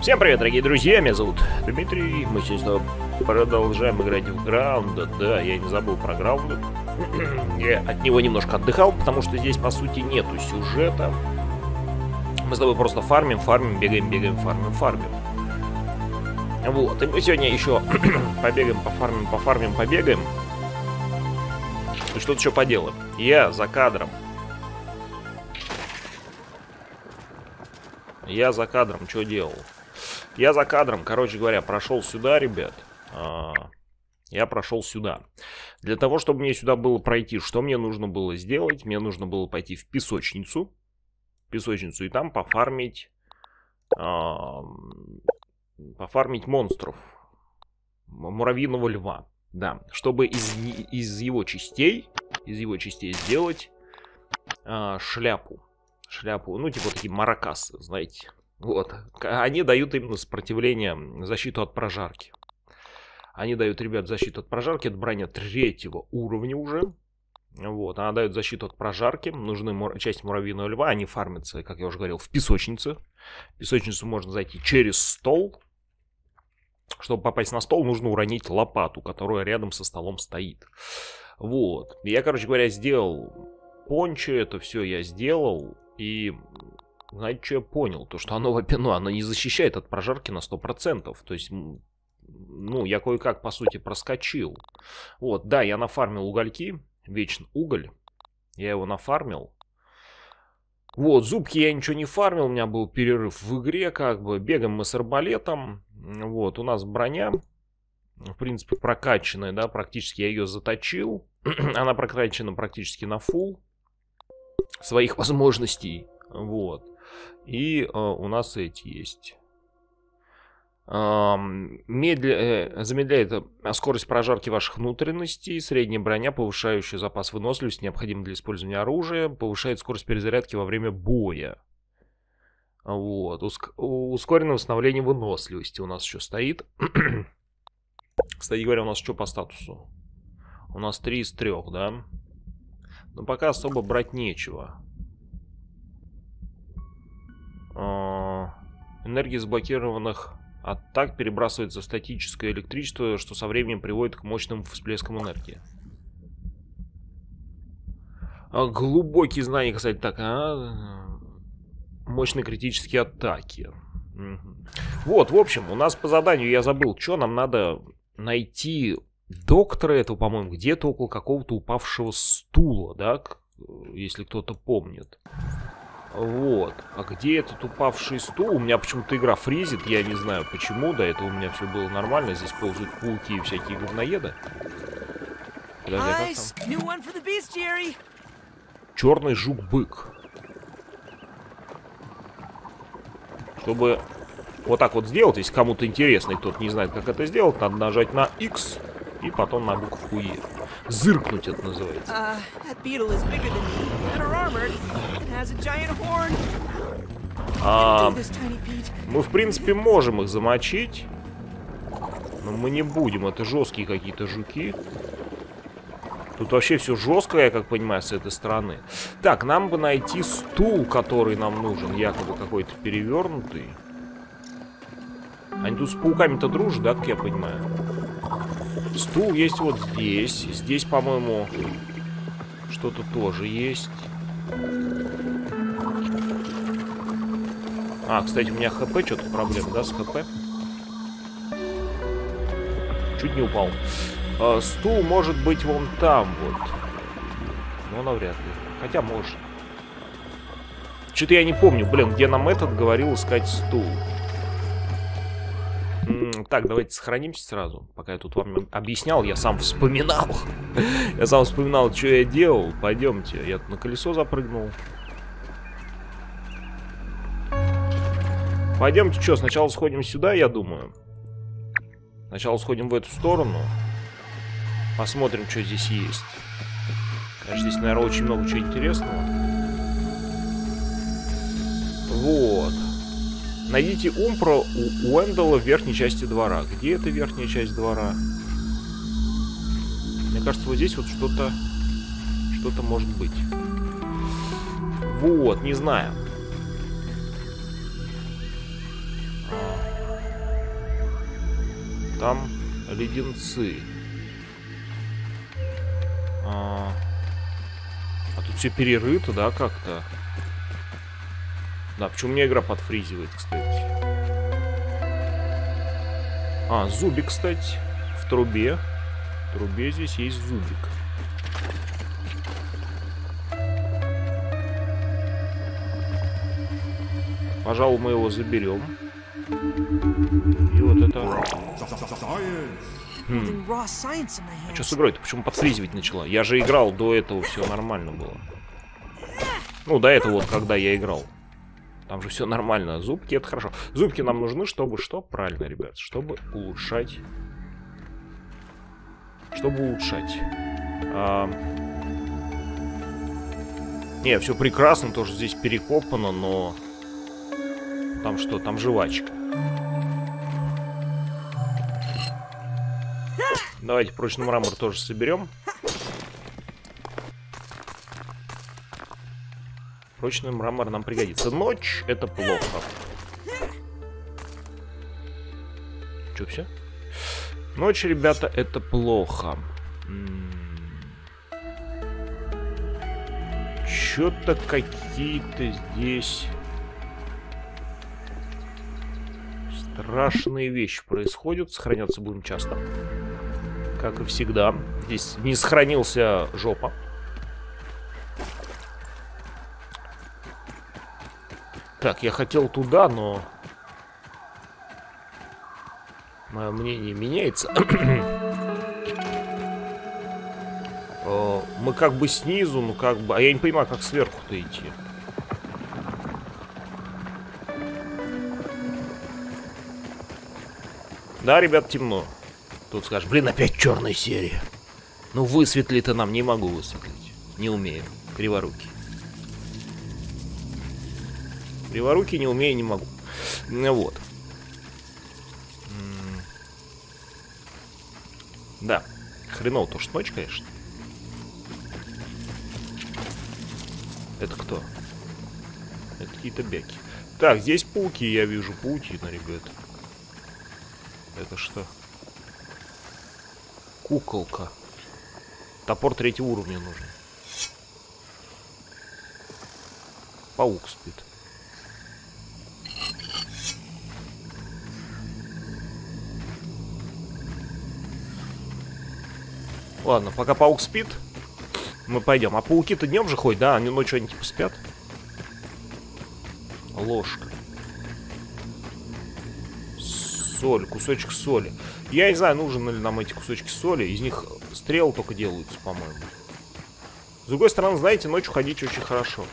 Всем привет, дорогие друзья, меня зовут Дмитрий, мы сегодня продолжаем играть в Граунда. Да, я не забыл про Граунда. Я от него немножко отдыхал, потому что здесь, по сути, нету сюжета. Мы с тобой просто фармим, бегаем, фармим. Вот, и мы сегодня еще побегаем, побегаем. И что-то еще поделаем. Я за кадром. Что делал? Я за кадром, короче говоря, прошел сюда, ребят. Я прошел сюда. Для того, чтобы мне сюда было пройти, что мне нужно было сделать? Мне нужно было пойти в песочницу. И там пофармить монстров. Муравьиного льва. Да, чтобы из его частей сделать шляпу. Ну, типа такие маракасы, знаете. Вот. Они дают именно сопротивление, защиту от прожарки. Они дают, ребят, защиту от прожарки. Это броня 3-го уровня уже. Вот. Она дает защиту от прожарки. Нужны части муравьиного льва. Они фармятся, как я уже говорил, в песочнице. В песочницу можно зайти через стол. Чтобы попасть на стол, нужно уронить лопату, которая рядом со столом стоит. Вот. Я, короче говоря, сделал пончо. Это все я сделал. И... знаете, что я понял? То, что оно не защищает от прожарки на 100%. То есть, ну, я кое-как, по сути, проскочил. Вот, да, я нафармил угольки. Вечный уголь. Я его нафармил. Вот, зубки я ничего не фармил. У меня был перерыв в игре, как бы. Бегаем мы с арбалетом. Вот, у нас броня. В принципе, прокачанная, да, практически я ее заточил. Она прокачана практически на фулл своих возможностей. Вот. И у нас эти есть. Замедляет скорость прожарки ваших внутренностей. Средняя броня, повышающая запас выносливости, необходим для использования оружия. Повышает скорость перезарядки во время боя. Вот. Ускоренное восстановление выносливости у нас еще стоит. Кстати говоря, у нас что по статусу? У нас 3 из 3, да? Но пока особо брать нечего. Энергия заблокированных атак перебрасывается в статическое электричество, что со временем приводит к мощным всплескам энергии. Глубокие знания, кстати, так. Мощные критические атаки. Вот, в общем, у нас по заданию, я забыл, что нам надо найти доктора этого, по-моему, где-то около какого-то упавшего стула, да, если кто-то помнит. Вот. А где этот упавший стул? У меня почему-то игра фризит, я не знаю почему. До этого у меня все было нормально. Здесь ползают пауки и всякие говноеды. Черный жук-бык. Чтобы вот так вот сделать, если кому-то интересно, и кто-то не знает, как это сделать, надо нажать на X и потом на букву E. Зыркнуть это называется. Мы, в принципе, можем их замочить. Но мы не будем. Это жесткие какие-то жуки. Тут вообще все жестко, я как понимаю, с этой стороны. Так, нам бы найти стул, который нам нужен. Якобы какой-то перевернутый. Они тут с пауками-то дружат, да, как я понимаю? Стул есть вот здесь. Здесь, по-моему, что-то тоже есть. Кстати, у меня ХП, что-то проблема, да, с ХП? Чуть не упал. Стул может быть вон там вот. Но навряд ли. Хотя может. Что-то я не помню, блин, где нам этот говорил искать стул. Так, давайте сохранимся сразу. Пока я тут вам объяснял, я сам вспоминал. Я сам вспоминал, что я делал. Пойдемте. Я тут на колесо запрыгнул. Пойдемте, что, сначала сходим сюда, я думаю. Сначала сходим в эту сторону. Посмотрим, что здесь есть. Конечно, здесь, наверное, очень много чего интересного. Вот. Найдите Умпра у Уэндала в верхней части двора. Где эта верхняя часть двора? Мне кажется, вот здесь вот что-то может быть. Вот, не знаю. Там леденцы. А тут все перерыто, да, как-то? Да, почему у меня игра подфризивает, кстати? А, зубик, кстати, в трубе. В трубе здесь есть зубик. Пожалуй, мы его заберем. И вот это... А что с игрой-то? Почему подфризивать начала? Я же играл до этого, все нормально было. Ну, до этого вот, когда я играл. Там же все нормально. Зубки, это хорошо. Зубки нам нужны, чтобы что? Правильно, ребят. Чтобы улучшать. Чтобы улучшать. Не, все прекрасно, тоже здесь перекопано, но... Там что? Там жвачка. Давайте прочный мрамор тоже соберем. Прочный мрамор нам пригодится. Ночь — это плохо. Че, все? Ночь, ребята, это плохо. Что-то какие-то здесь страшные вещи происходят. Сохраняться будем часто. Как и всегда. Здесь не сохранился жопа. Так, я хотел туда, но... Мое мнение меняется. Мы как бы снизу, ну как бы... А я не понимаю, как сверху-то идти. Да, ребят, темно. Тут скажешь, блин, опять черная серия. Ну, высветли-то нам не могу высветлить. Не умею. Криворукий. Криворукий не умею, не могу. Вот. Да. Хреново то, что ночь, конечно. Это кто? Это какие-то бяки. Так, здесь пауки, я вижу паутина, ребят. Это что? Куколка. Топор 3-го уровня нужен. Паук спит. Ладно, пока паук спит, мы пойдем. А пауки-то днем же ходят, да? Они ночью они типа спят. Ложка. Соль, кусочек соли. Я не знаю, нужны ли нам эти кусочки соли. Из них стрелы только делаются, по-моему. С другой стороны, знаете, ночью ходить очень хорошо.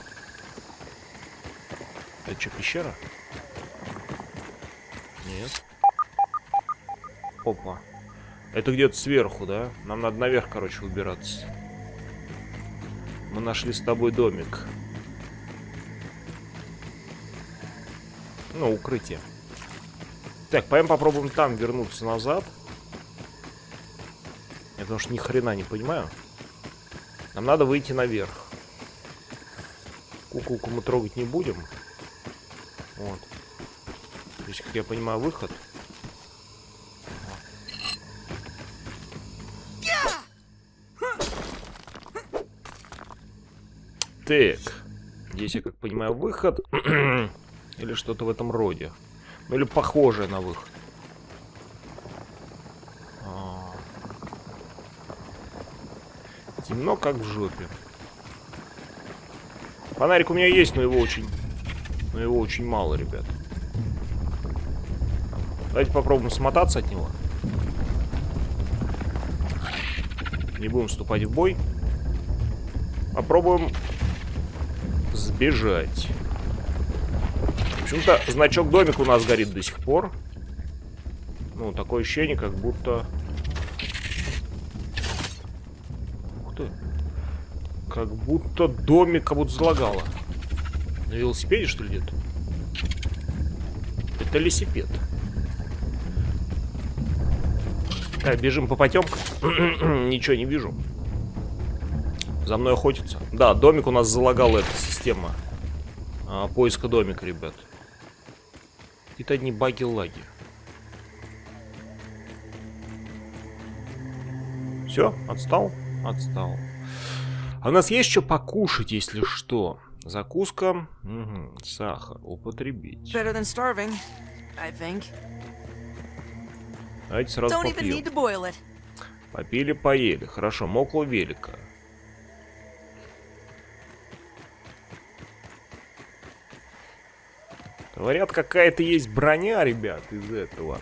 Это что, пещера? Нет. Опа. Это где-то сверху, да? Нам надо наверх, короче, выбираться. Мы нашли с тобой домик. Ну, укрытие. Так, пойдем попробуем там вернуться назад. Я потому что ни хрена не понимаю. Нам надо выйти наверх. Куколку мы трогать не будем. Вот. Здесь, как я понимаю, выход. Так. Здесь, я как понимаю, выход. Или что-то в этом роде. Ну или похожее на выход. Темно, как в жопе. Фонарик у меня есть, но его очень мало, ребят. Давайте попробуем смотаться от него. Не будем вступать в бой. Попробуем сбежать. Почему-то значок домик у нас горит до сих пор. Ну, такое ощущение, как будто... Ух ты. Как будто домик как будто залагало. На велосипеде, что ли, где-то? Это велосипед. Так, бежим по потемкам. Ничего не вижу. За мной охотятся. Да, домик у нас залагала эта система поиска домика, ребят. Это одни баги-лаги. Все, отстал? Отстал. А у нас есть что покушать, если что? Закуска. Угу. Сахар. Употребить. Давайте сразу попьем. Попили, поели. Хорошо, мокло велика. Говорят, какая-то есть броня, ребят, из этого.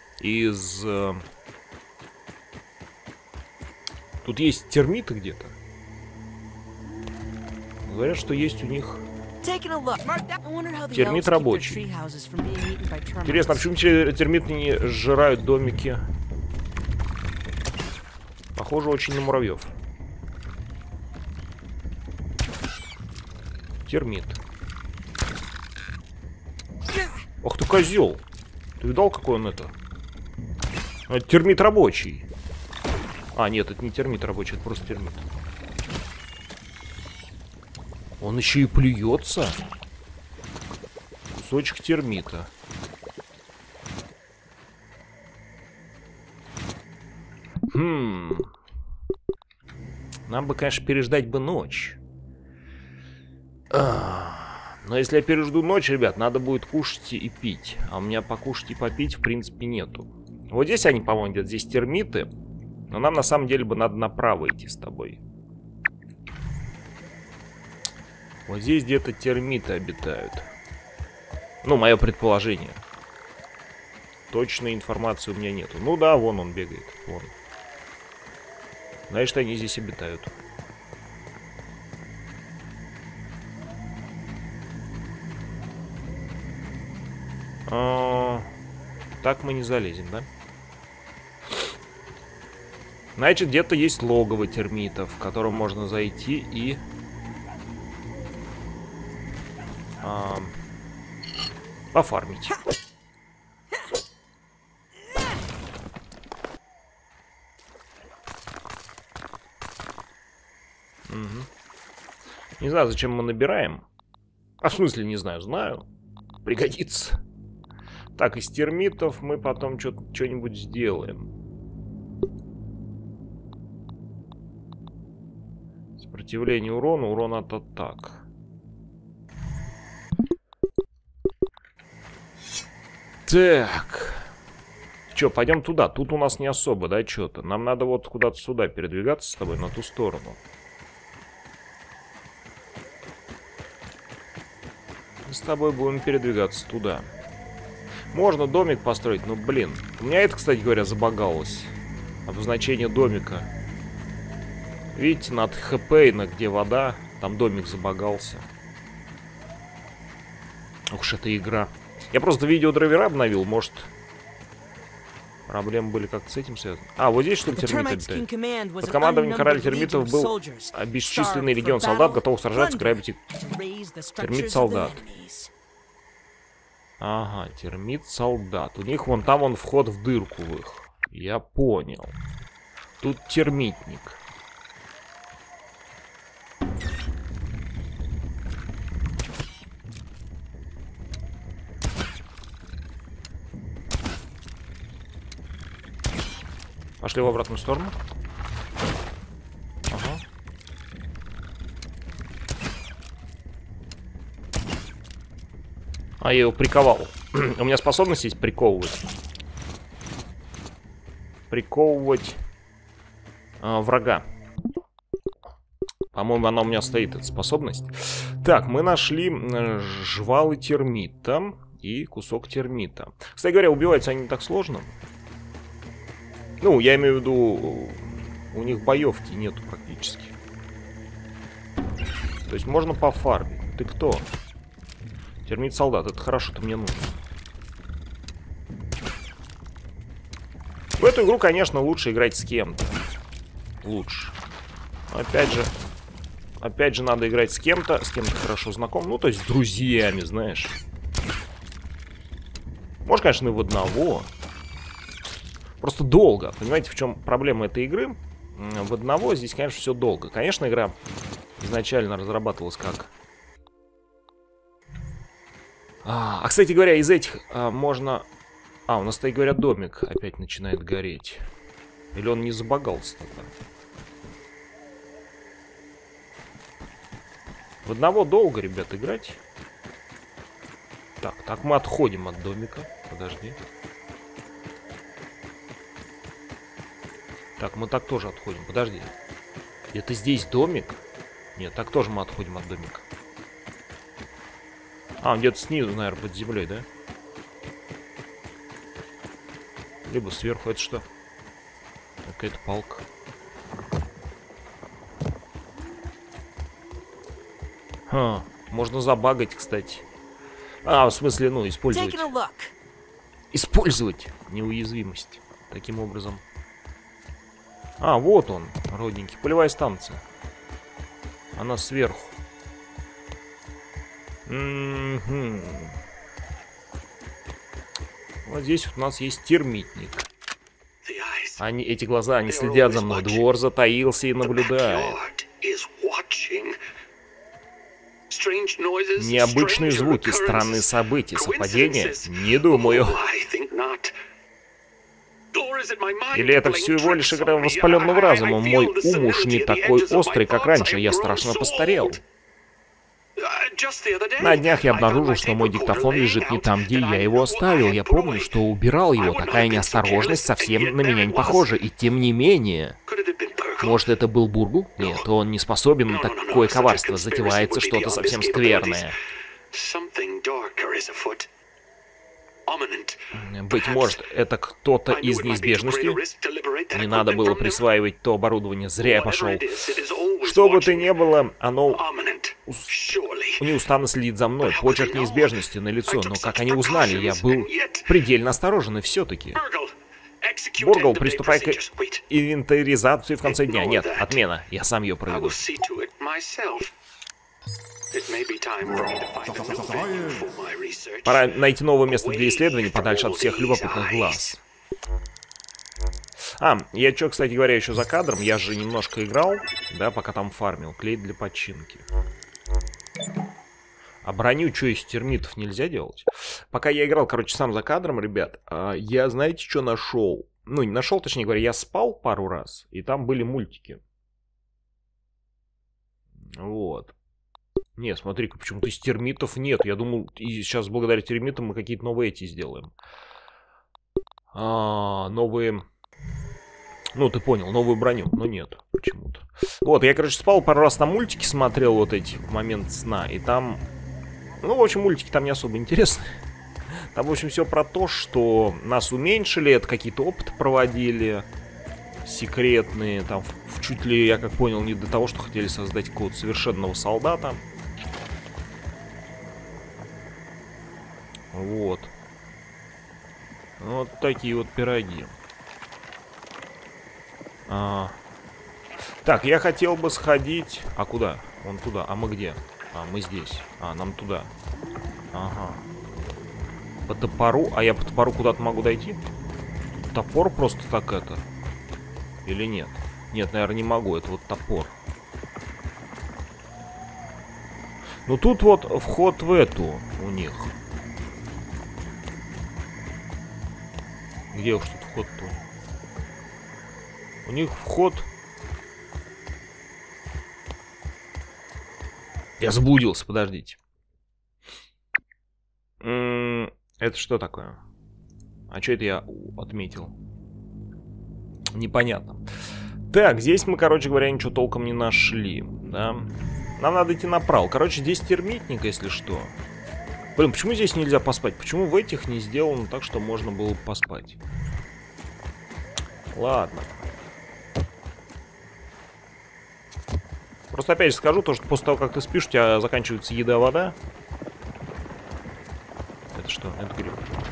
Тут есть термиты где-то. Говорят, что есть у них термит рабочий. Интересно, а почему термиты не сжирают домики? Похоже очень на муравьев. Термит. Ох ты, козел. Ты видал, какой он это? Это термит рабочий. А, нет, это не термит рабочий, это просто термит. Он еще и плюется. Кусочек термита. Нам бы, конечно, переждать бы ночь. Но если я пережду ночь, ребят, надо будет кушать и пить. А у меня покушать и попить, в принципе, нету. Вот здесь они, по-моему, где-то здесь термиты. Но нам, на самом деле, бы надо направо идти с тобой. Вот здесь где-то термиты обитают. Ну, мое предположение. Точной информации у меня нету. Ну да, вон он бегает. Вон. Значит, они здесь обитают. Так мы не залезем, да? Значит, где-то есть логово термитов, в котором можно зайти и... пофармить. Угу. Не знаю, зачем мы набираем. А в смысле, не знаю, знаю. Пригодится. Так, из термитов мы потом что-нибудь сделаем. Сопротивление урона, урон от атак. Так. Че, пойдем туда. Тут у нас не особо, да, что-то. Нам надо вот куда-то сюда передвигаться с тобой, на ту сторону. Мы с тобой будем передвигаться туда. Можно домик построить, но, блин. У меня это, кстати говоря, забагалось. Обозначение домика. Видите, над ХП, на где вода, там домик забагался. Ух уж эта игра. Я просто видеодрайвера обновил, может... Проблемы были как-то с этим связаны. А, вот здесь, что ли, термиты обитают? Под командованием короля термитов был бесчисленный легион солдат, готовых сражаться, грабить их. Термит-солдат. Ага, термит-солдат. У них вон там вон вход в дырку в их. Я понял. Тут термитник. Пошли в обратную сторону. Ага. А, я его приковал. У меня способность есть приковывать. Приковывать врага. По-моему, она у меня стоит, эта способность. Так, мы нашли жвалы термита и кусок термита. Кстати говоря, убиваются они не так сложно. Ну, я имею в виду, у них боевки нету практически. То есть можно пофармить. Ты кто? Термит-солдат. Это хорошо, это мне нужно. В эту игру, конечно, лучше играть с кем-то. Лучше. Опять же, надо играть с кем-то хорошо знаком. Ну, то есть с друзьями, знаешь. Может, конечно, и в одного. Просто долго. Понимаете, в чем проблема этой игры? В одного здесь, конечно, все долго. Конечно, игра изначально разрабатывалась как... кстати говоря, из этих можно... у нас, кстати говоря, домик опять начинает гореть. Или он не забагался тогда? В одного долго, ребят, играть. Так, мы отходим от домика. Подожди. Так, мы так тоже отходим. Подожди. Это здесь домик? Нет, так тоже мы отходим от домика. А, он где-то снизу, наверное, под землей, да? Либо сверху. Это что? Какая-то палка. Можно забагать, кстати. В смысле, ну, использовать. Использовать неуязвимость. Таким образом. Вот он, родненький. Полевая станция. Она сверху. Вот здесь вот у нас есть термитник. Эти глаза, они следят за мной. Двор затаился и наблюдает. Необычные звуки, странные события, совпадения? Не думаю. Или это всего лишь игра воспаленного разума? Мой ум уж не такой острый, как раньше. Я страшно постарел. На днях я обнаружил, что мой диктофон лежит не там, где я его оставил. Я помню, что убирал его. Такая неосторожность совсем на меня не похожа. И тем не менее... Может, это был Бургл? Нет, он не способен на такое коварство. Затевается что-то совсем скверное. Быть может, это кто-то из неизбежности? Не надо было присваивать то оборудование. Зря я пошел. Что бы то ни было, оно неустанно следит за мной. Почерк неизбежности на лицо. Но как они узнали, я был предельно осторожен и все-таки. Бургл, приступай к инвентаризации в конце дня. Нет, отмена. Я сам ее проведу. Пора найти новое место для исследований подальше от всех любопытных глаз. Я что, кстати говоря, еще за кадром. Я же немножко играл, да, пока там фармил. Клей для починки. А броню что, из термитов нельзя делать? Пока я играл, короче, сам за кадром, ребят, я, знаете, что нашел? Ну, не нашел, точнее говоря, я спал пару раз, и там были мультики. Вот. Не, смотри-ка, почему-то из термитов нет. Я думал, и сейчас благодаря термитам мы какие-то новые эти сделаем. Новые... Ну, ты понял, новую броню. Но нет, почему-то. Вот, я, короче, спал пару раз на мультики, смотрел вот эти в момент сна, и там... Ну, в общем, мультики там не особо интересны. Там, в общем, все про то, что нас уменьшили, это какие-то опыты проводили, секретные, там, чуть ли, я как понял, не до того, что хотели создать какого-то совершенного солдата. Вот. Вот такие вот пироги. Так, я хотел бы сходить... А куда? Вон туда. А мы где? Мы здесь. Нам туда. Ага. По топору? А я по топору куда-то могу дойти? Топор просто так это? Или нет? Нет, наверное, не могу. Это вот топор. Ну, тут вот вход в эту у них. Где уж тут вход-то? У них вход... Я заблудился, подождите. Это что такое? А что это я отметил? Непонятно. Так, здесь мы, короче говоря, ничего толком не нашли, да? Нам надо идти направо. Короче, здесь термитник, если что. Блин, почему здесь нельзя поспать? Почему в этих не сделано так, что можно было поспать? Ладно. Просто опять же скажу, то, что после того, как ты спишь, у тебя заканчивается еда, вода. Это что? Это гриб.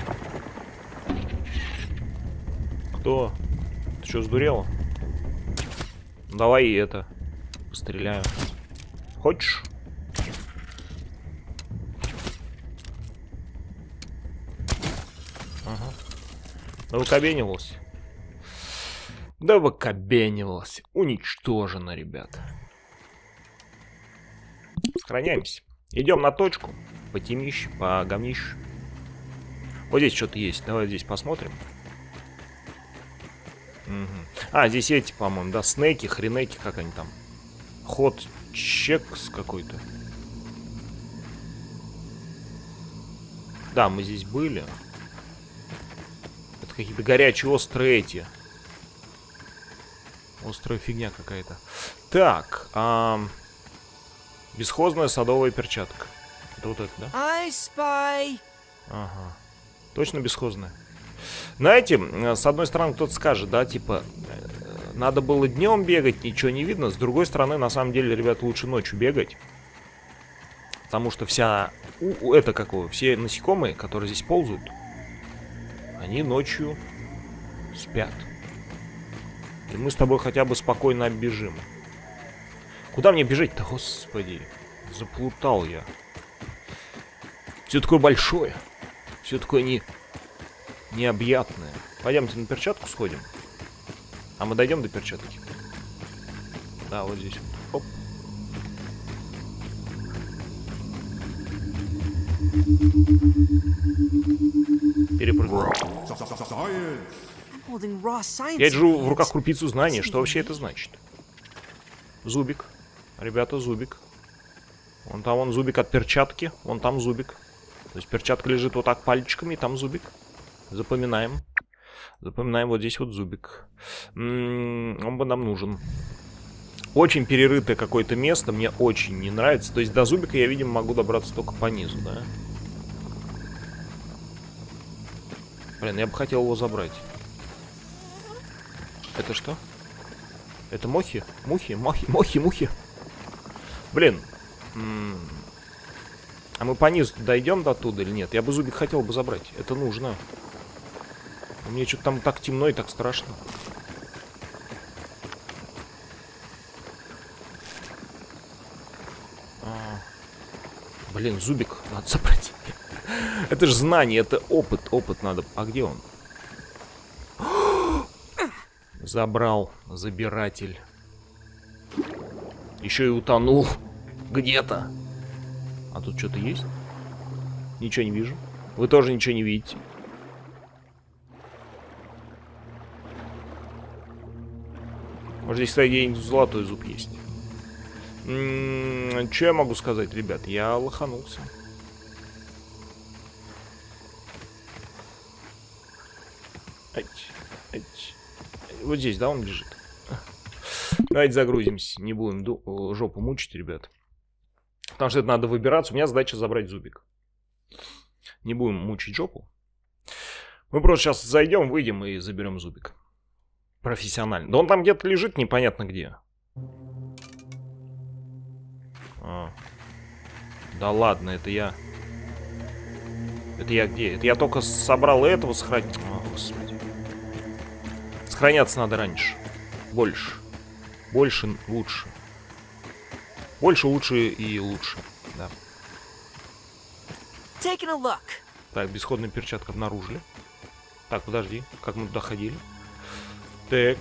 Кто? Ты что, сдурела? Давай и это. Постреляю. Хочешь? Ага. Да выкобенивалась. Да выкобенивалась. Уничтожено, ребят. Сохраняемся. Идем на точку. По темищу, по говнищу. Вот здесь что-то есть. Давай здесь посмотрим. Угу. А, здесь эти, по-моему, да, снеки, хренеки, как они там. Ход чекс какой-то. Да, мы здесь были. Это какие-то горячие острые эти. Острая фигня какая-то. Так, бесхозная садовая перчатка. Это вот это, да? I spy. Ага. Точно бесхозная. Знаете, с одной стороны, кто-то скажет, да, типа, надо было днем бегать, ничего не видно. С другой стороны, на самом деле, ребят, лучше ночью бегать. Потому что все насекомые, которые здесь ползают, они ночью спят. И мы с тобой хотя бы спокойно оббежим. Куда мне бежать-то, господи? Заплутал я. Все такое большое. Все такое необъятное. Пойдемте на перчатку сходим. А мы дойдем до перчатки? Да, вот здесь вот. Оп. Перепрыгнул. Я держу в руках крупицу знаний. Что вообще это значит? Зубик. Ребята, зубик. Вон там вон зубик от перчатки. Вон там зубик. То есть перчатка лежит вот так пальчиками, и там зубик. Запоминаем. Запоминаем, вот здесь вот зубик. Он бы нам нужен. Очень перерытое какое-то место. Мне очень не нравится. То есть до зубика я, видимо, могу добраться только по низу, да? Блин, я бы хотел его забрать. Это что? Это мохи? Мухи? Мухи? Блин. А мы по низу дойдем до оттуда или нет? Я бы зубик хотел бы забрать. Это нужно. Мне что-то там так темно и так страшно. Блин, зубик надо забрать. Это же знание, это опыт. Опыт надо. А где он? Забрал забиратель. Еще и утонул. Где-то. А тут что-то есть? Ничего не вижу. Вы тоже ничего не видите. Может, здесь, кстати, где-нибудь золотой зуб есть. Что я могу сказать, ребят? Я лоханулся. Вот здесь, да, он лежит? Давайте загрузимся. Не будем жопу мучить, ребят. Потому что это надо выбираться. У меня задача забрать зубик. Не будем мучить жопу. Мы просто сейчас зайдем, выйдем и заберем зубик. Профессионально. Да он там где-то лежит, непонятно где. Да ладно, это я... Это я где? Это я только собрал этого, сохранил. О, господи. Сохраняться надо раньше. Больше. Больше, лучше. Больше, лучше и лучше. Да. Так, бесходную перчатку обнаружили. Так, подожди. Как мы туда ходили? Так.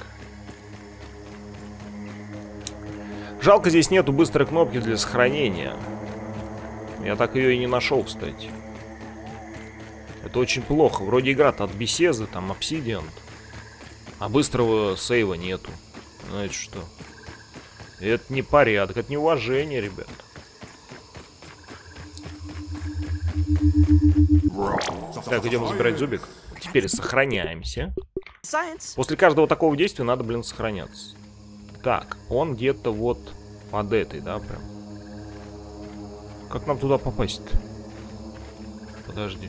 Жалко, здесь нету быстрой кнопки для сохранения. Я так ее и не нашел, кстати. Это очень плохо. Вроде игра-то от Bethesda, там Obsidian. А быстрого сейва нету. Знаете что? Это не порядок, это неуважение, ребят. Так, идем забирать зубик. Теперь сохраняемся. После каждого такого действия надо, блин, сохраняться. Так, он где-то вот под этой, да, прям. Как нам туда попасть-то? Подожди.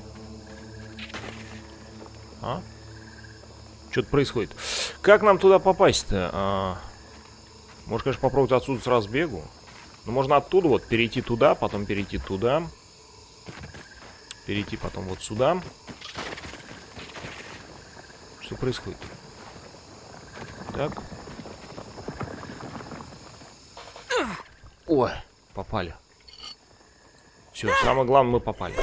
А? Что-то происходит. Как нам туда попасть-то? Может, конечно, попробовать отсюда с разбегу. Но можно оттуда вот перейти туда, потом перейти туда. Перейти потом вот сюда. Что происходит? Так. Ой, попали. Все, самое главное, мы попали.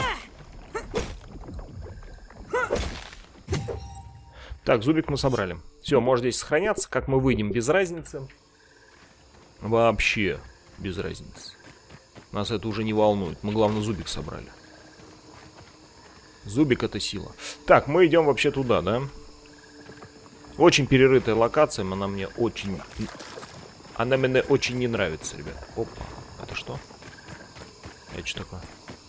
Так, зубик мы собрали. Все, может здесь сохраняться. Как мы выйдем, без разницы. Вообще без разницы. Нас это уже не волнует. Мы, главное, зубик собрали. Зубик — это сила. Так, мы идем вообще туда, да? Очень перерытая локация, она мне очень... Она мне очень не нравится, ребят. Опа, это что? Это что такое?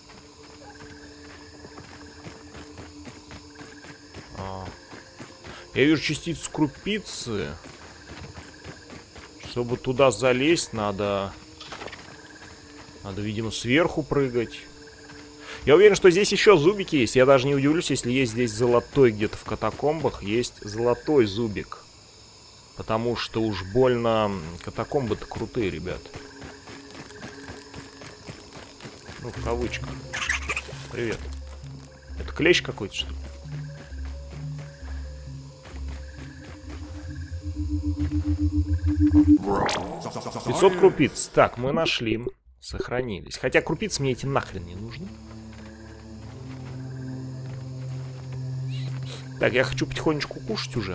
Я вижу частицу крупицы. Чтобы туда залезть, надо... Надо, видимо, сверху прыгать. Я уверен, что здесь еще зубики есть. Я даже не удивлюсь, если есть здесь золотой где-то в катакомбах. Есть золотой зубик. Потому что уж больно катакомбы-то крутые, ребят. Ну, в кавычках. Привет. Это клещ какой-то, что ли? — 500 крупиц. Так, мы нашли. Сохранились. Хотя крупиц мне эти нахрен не нужны. Так, я хочу потихонечку кушать уже.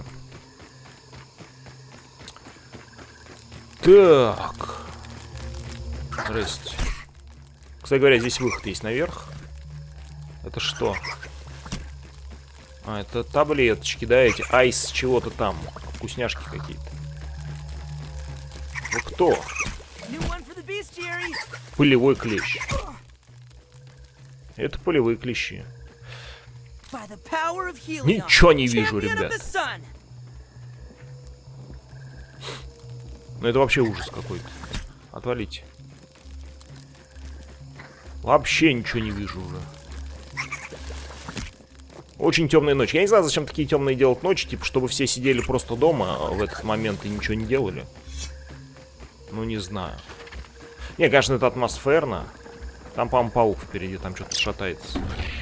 Так. Здрасте. Кстати говоря, здесь выход есть наверх. Это что? А, это таблеточки, да, эти айс чего-то там. Вкусняшки какие-то. Вы кто? Пылевой клещ. Это полевые клещи. Ничего не вижу, ребят. Ну это вообще ужас какой-то. Отвалите. Вообще ничего не вижу уже. Очень темная ночь. Я не знаю, зачем такие темные делать ночи. Типа, чтобы все сидели просто дома в этот момент и ничего не делали. Ну, не знаю. Не, конечно, это атмосферно. Там, по-моему, паук впереди. Там что-то шатается.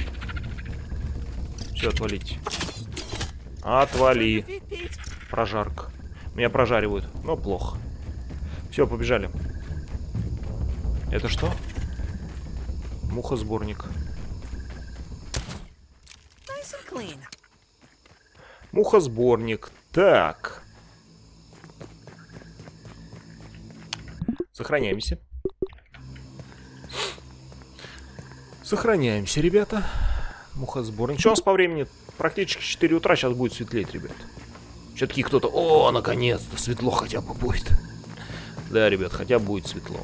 Все, отвалите. Отвали. Прожарка. Меня прожаривают. Но плохо. Все, побежали. Это что? Мухосборник. Мухосборник. Так. Сохраняемся. Сохраняемся, ребята. Мухосборник. Что у нас по времени? Практически 4 утра. Сейчас будет светлеть, ребят. Все-таки кто-то... О, наконец-то, светло хотя бы будет. Да, ребят, хотя бы будет светло.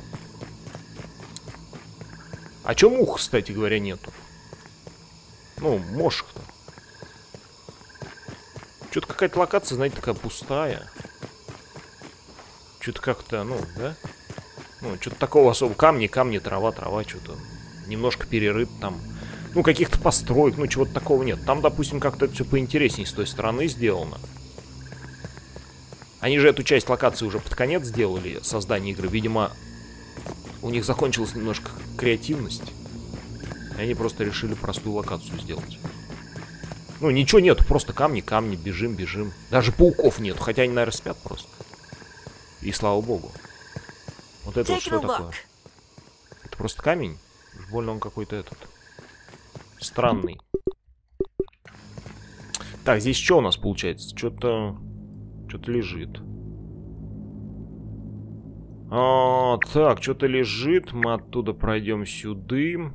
А чё мух, кстати говоря, нету? Ну, мошек-то. Что-то какая-то локация, знаете, такая пустая. Что-то как-то, ну, да? Ну, что-то такого особо. Камни, трава, что-то. Немножко перерыт там. Ну, каких-то построек, ну, чего-то такого нет. Там, допустим, как-то это все поинтереснее с той стороны сделано. Они же эту часть локации уже под конец сделали, создание игры. Видимо, у них закончилась немножко креативность. И они просто решили простую локацию сделать. Ну, ничего нету, просто камни, бежим. Даже пауков нету, хотя они, наверное, спят просто. И слава богу. Вот это вот что такое? Это просто камень? Уж больно он какой-то этот... странный. Так, здесь что у нас получается? Что-то лежит. Так, что-то лежит. Мы оттуда пройдем сюда.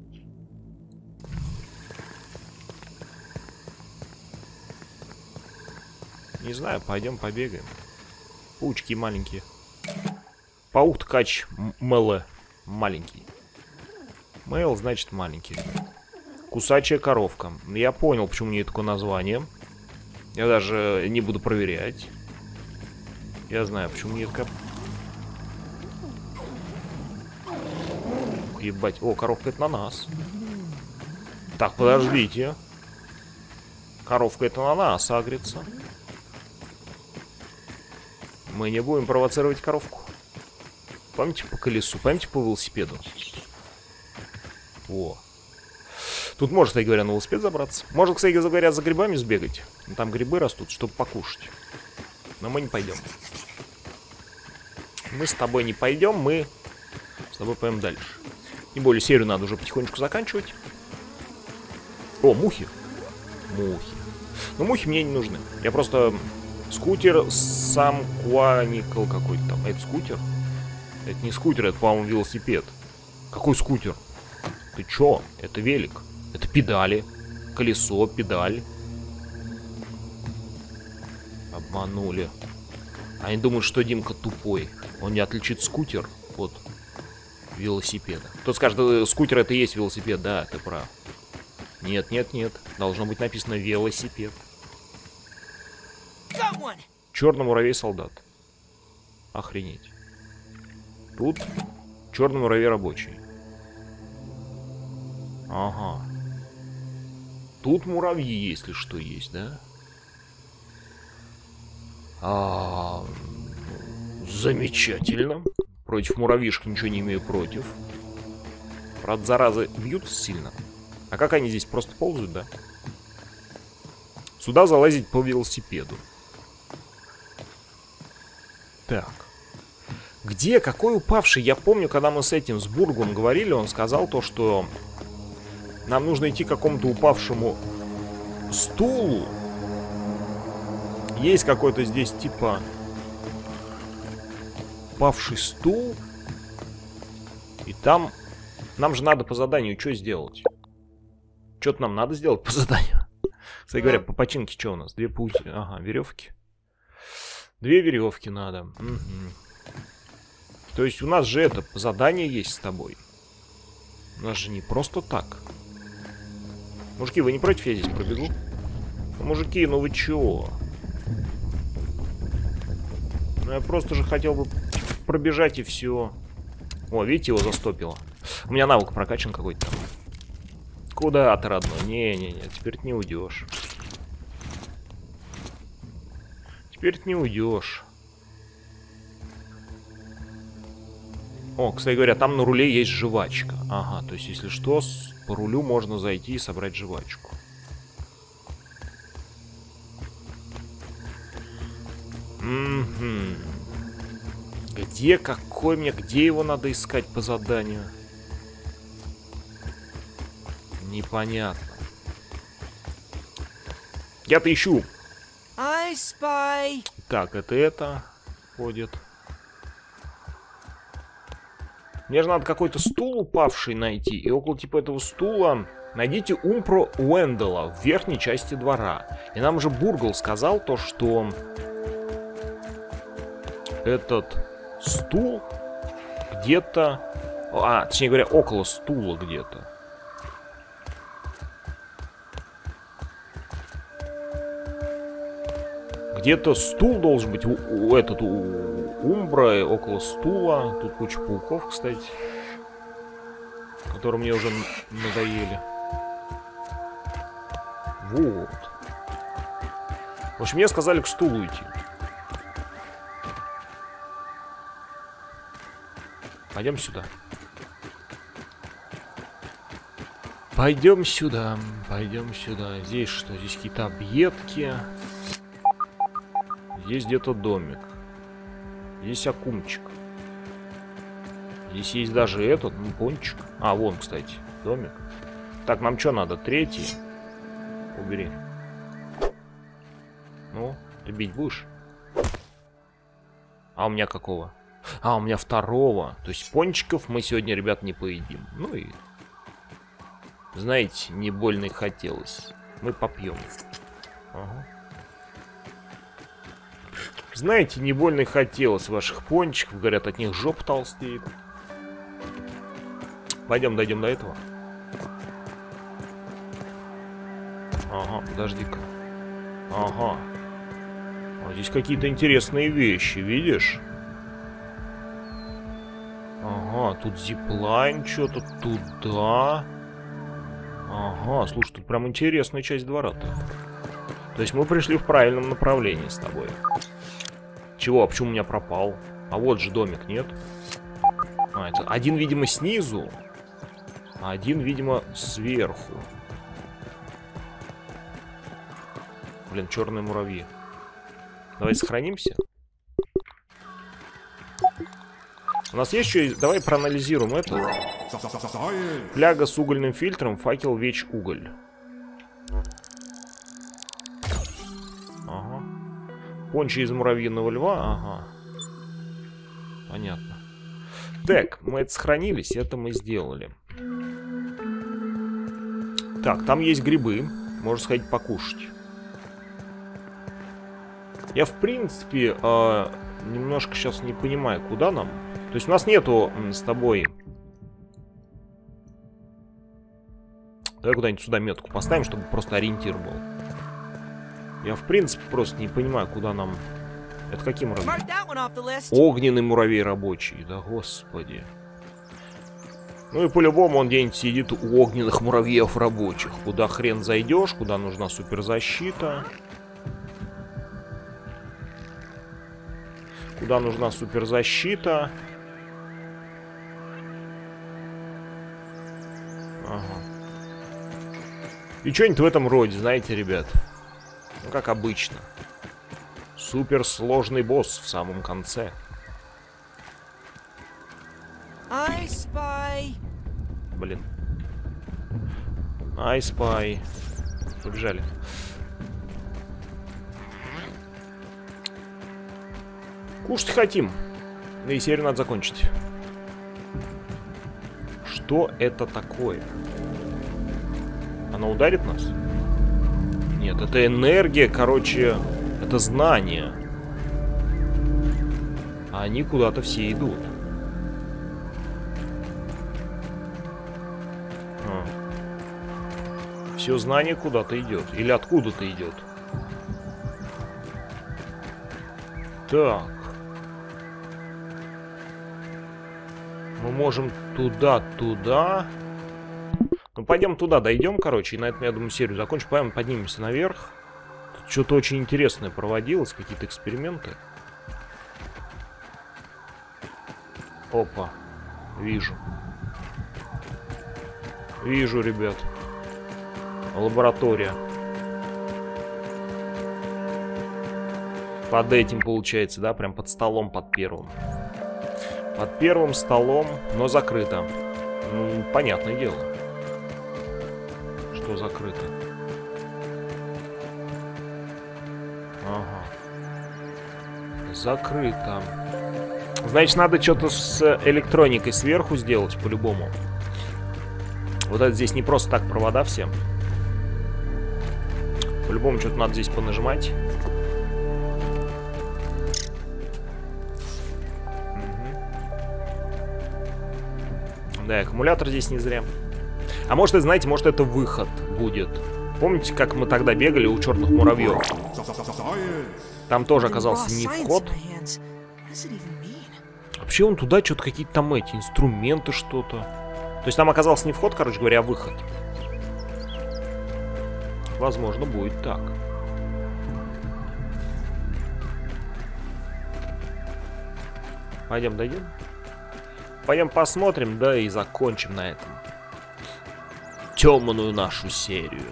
Не знаю, пойдем побегаем. Паучки маленькие. Паук-ткач Мэлэ. Маленький. Мэл значит маленький. Кусачая коровка. Я понял, почему у нее такое название. Я даже не буду проверять. Я знаю, почему у нее такая... Ебать. О, коровка это на нас. Так, подождите. Коровка это на нас агрится. Мы не будем провоцировать коровку. Помните по колесу? Помните по велосипеду? О. Тут можно, кстати говоря, на велосипед забраться. Можно, кстати говоря, за грибами сбегать. Там грибы растут, чтобы покушать. Но мы не пойдем. Мы с тобой не пойдем, мы с тобой пойдем дальше. Тем более серию надо уже потихонечку заканчивать. О, мухи. Мухи. Но мухи мне не нужны. Я просто... Скутер сам Куаникл какой-то там. Это скутер? Это не скутер, это, по-моему, велосипед. Какой скутер? Ты чё? Это велик. Это педали. Колесо, педаль. Манули. Они думают, что Димка тупой. Он не отличит скутер от велосипеда. Кто скажет, скутер это и есть велосипед. Да, ты прав. Нет, нет, нет. Должно быть написано велосипед. Черный муравей-солдат. Охренеть. Тут черный муравей рабочий. Ага. Тут муравьи, если что, есть, да? Замечательно. Против муравьишек ничего не имею против. Правда, заразы бьются сильно. А как они здесь просто ползают, да? Сюда залазить по велосипеду. Так. Где? Какой упавший? Я помню, когда мы с этим, с Бургом говорили, он сказал то, что нам нужно идти к какому-то упавшему стулу. Есть какой-то здесь типа упавший стул. И там нам же надо по заданию что сделать? Что-то нам надо сделать по заданию. Кстати говоря, по починке что у нас? 2 пути. Ага, веревки. 2 веревки надо. Угу. То есть у нас же это задание есть с тобой. У нас же не просто так. Мужики, вы не против, я здесь пробегу? Ну, мужики, ну вы чего? Ну я просто же хотел бы пробежать и все. О, видите, его застопило. У меня навык прокачан какой-то там. Куда ты, родной? Не-не-не, теперь ты не уйдешь. Теперь ты не уйдешь. О, кстати говоря, там на руле есть жвачка. Ага, то есть, если что, по рулю можно зайти и собрать жвачку. Угу. Где, какой мне, где его надо искать по заданию? Непонятно. Я-то ищу. I spy. Так, это ходит. Мне же надо какой-то стул упавший найти. И около типа этого стула найдите Умпро Уэндела в верхней части двора. И нам же Бургл сказал то, что этот стул где-то... точнее говоря, около стула где-то. Где-то стул должен быть у Умбра, около стула. Тут куча пауков, кстати, которые мне уже надоели. Вот. В общем, мне сказали к стулу идти. Пойдем сюда. Пойдем сюда. Пойдем сюда. Здесь что? Здесь какие-то объедки. Здесь где-то домик. Здесь окунчик. Здесь есть даже этот, пончик. А, вон, кстати, домик. Так, нам что надо? 3-й. Убери. Ну, ты бить будешь? А у меня какого? А, у меня 2-го. То есть пончиков мы сегодня, ребят, не поедим. Ну и... Знаете, не больно и хотелось. Мы попьем. Ага. Знаете, не больно и хотелось ваших пончиков. Говорят, от них жопа толстеет. Пойдем, дойдем до этого. Ага, подожди-ка. Ага. А здесь какие-то интересные вещи, видишь? Ага, тут зиплайн, что-то туда. Ага, слушай, тут прям интересная часть двора-то. То есть мы пришли в правильном направлении с тобой. Чего? А почему у меня пропал? А вот же домик, нет? А, это один, видимо, снизу, а один, видимо, сверху. Блин, черные муравьи. Давай сохранимся. У нас есть еще... Давай проанализируем это. Фляга с угольным фильтром, факел, веч, уголь. Ага. Пончи из муравьиного льва, ага. Понятно. Так, мы это сохранились, это мы сделали. Так, там есть грибы. Можно сходить покушать. Я, в принципе, немножко сейчас не понимаю, куда нам. То есть у нас нету с тобой... Давай куда-нибудь сюда метку поставим, чтобы просто ориентир был. Я, в принципе, просто не понимаю, куда нам... Это какие муравьи? Огненный муравей рабочий. Да господи. Ну и по-любому он где-нибудь сидит у огненных муравьев рабочих. Куда хрен зайдешь, куда нужна суперзащита. Куда нужна суперзащита. Ага. И что-нибудь в этом роде, знаете, ребят. Ну, как обычно. Суперсложный босс в самом конце. I spy. Блин. I spy. Побежали. Кушать хотим. Да и серию надо закончить. Что это такое? Она ударит нас? Нет, это энергия, короче, это знание. А они куда-то все идут. Все знание куда-то идет. Или откуда-то идет. Так. Мы можем туда. Ну, пойдем туда, дойдем, короче. И на этом, я думаю, серию закончим. Пойдем, поднимемся наверх. Тут что-то очень интересное проводилось. Какие-то эксперименты. Опа. Вижу. Вижу, ребят. Лаборатория. Под этим получается, да? Прям под столом, под первым. Под первым столом, но закрыто. Ну, понятное дело. Что закрыто. Ага. Закрыто. Значит, надо что-то с электроникой сверху сделать, по-любому. Вот это здесь не просто так провода все. По-любому что-то надо здесь понажимать. Да, аккумулятор здесь не зря. А может, это, знаете, может, это выход будет. Помните, как мы тогда бегали у черных муравьев? Там тоже оказался не вход. Вообще он туда что-то какие-то там эти инструменты, что-то. То есть там оказался не вход, короче говоря, а выход. Возможно, будет так. Пойдем, дойдем. Пойдем посмотрим, да, и закончим на этом темную нашу серию.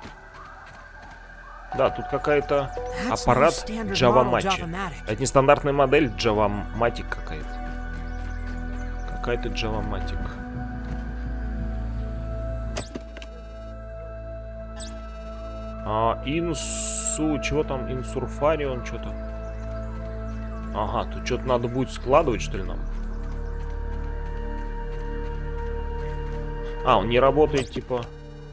Да, тут какая-то аппарат Java-Matic. Это не стандартная модель, Java-Matic какая-то. Какая-то Java-Matic. Инсу... Чего там? Инсурфарион, что-то. Ага, тут что-то надо будет складывать, что ли, нам? Он не работает, типа...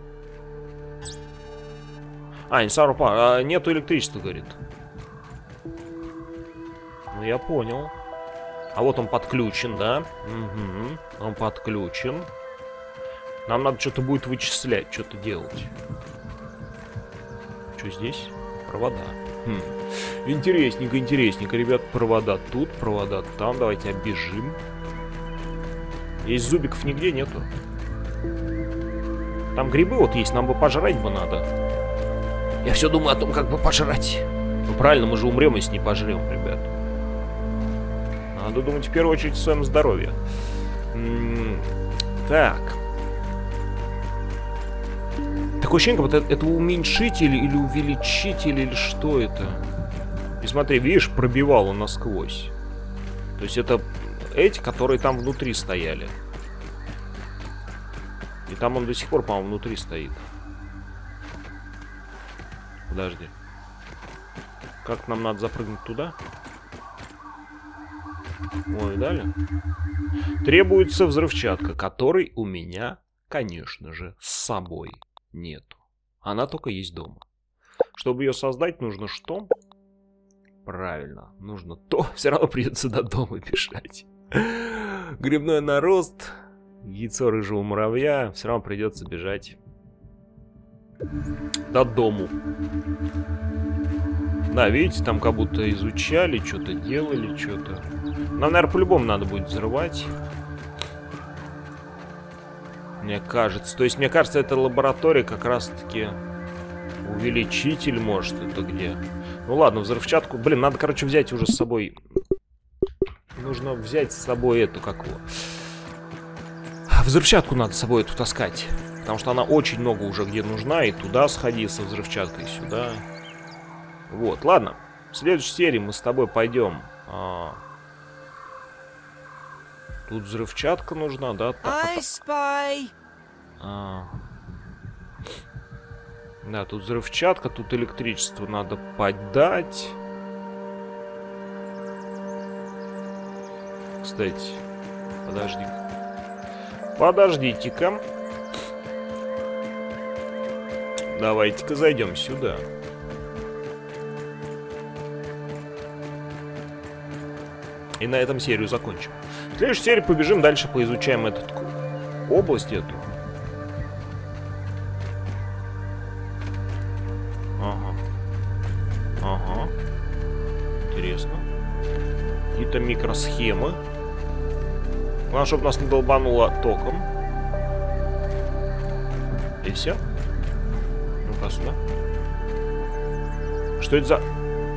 Инсурфарион. Нету электричества, говорит. Ну, я понял. А вот он подключен, да? Угу. Он подключен. Нам надо что-то будет вычислять, что-то делать. Что здесь? Провода. Интересненько, интересненько, ребят. Провода тут, провода там. Давайте оббежим. Есть зубиков нигде нету. Там грибы вот есть, нам бы пожрать бы надо. Я все думаю о том, как бы пожрать. Ну правильно, мы же умрем, если не пожрем, ребят. Надо думать в первую очередь о своем здоровье. Так. Такое ощущение, как будто это уменьшитель или увеличитель, или что это? И смотри, видишь, пробивал он насквозь. То есть это эти, которые там внутри стояли. И там он до сих пор, по-моему, внутри стоит. Подожди. Как нам надо запрыгнуть туда? Ой, далее. Требуется взрывчатка, которой у меня, конечно же, с собой нету. Она только есть дома. Чтобы ее создать, нужно что? Правильно. Нужно то. Все равно придется до дома бежать. Грибной нарост. Яйцо рыжего муравья. Все равно придется бежать до дому. Да, видите, там как будто изучали, что-то делали, что-то. Нам, наверное, по-любому надо будет взрывать. Мне кажется. То есть, мне кажется, эта лаборатория как раз-таки увеличитель, может, это где. Ну ладно, взрывчатку. Блин, надо, короче, взять уже с собой. Нужно взять с собой эту, как его. Взрывчатку надо с собой эту таскать. Потому что она очень много уже где нужна. И туда сходи со взрывчаткой, сюда. Вот, ладно. В следующей серии мы с тобой пойдем. Тут взрывчатка нужна, да? I spy. Да, тут взрывчатка, тут электричество надо подать. Кстати, подождите-ка. Давайте-ка зайдем сюда. И на этом серию закончим. В следующей серии побежим дальше, поизучаем эту область эту. Ага. Интересно. Какие-то микросхемы. Главное, чтобы нас не долбануло током. И все. Ну-ка сюда. Что это за...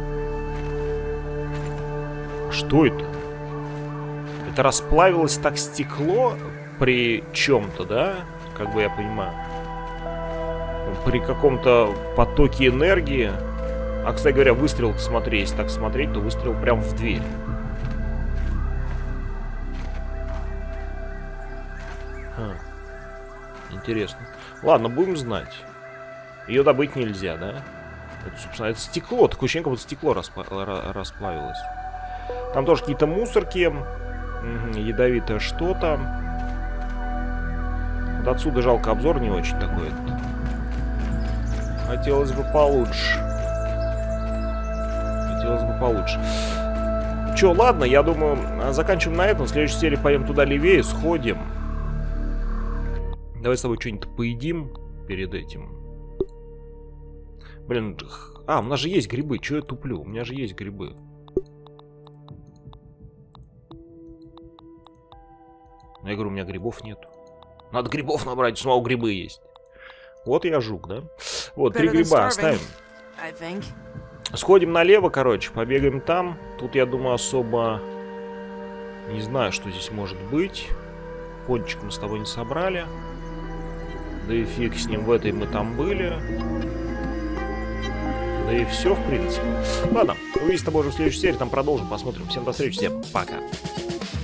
Что это? Это расплавилось так стекло при чем-то, да? Как бы я понимаю. При каком-то потоке энергии. А, кстати говоря, выстрел, смотри, если так смотреть, то выстрел прям в дверь. Интересно. Ладно, будем знать. Ее добыть нельзя, да? Это, собственно, это стекло. Такое ощущение, как будто стекло расплавилось. Там тоже какие-то мусорки. Ядовитое что-то. Вот отсюда жалко, обзор не очень такой. Хотелось бы получше. Че, ладно, я думаю, заканчиваем на этом. В следующей серии пойдем туда левее, сходим. Давай с тобой что-нибудь поедим перед этим. Блин, у нас же есть грибы. Че я туплю? У меня же есть грибы. Но я говорю, у меня грибов нету. Надо грибов набрать, снова грибы есть. Вот я жук, да? Вот, 3 гриба оставим. Сходим налево, короче, побегаем там. Тут, я думаю, особо не знаю, что здесь может быть. Пончик мы с тобой не собрали. Да и фиг с ним, в этой мы там были. Да и все, в принципе. Ладно, увидимся с тобой уже в следующей серии, там продолжим, посмотрим. Всем до встречи, всем пока.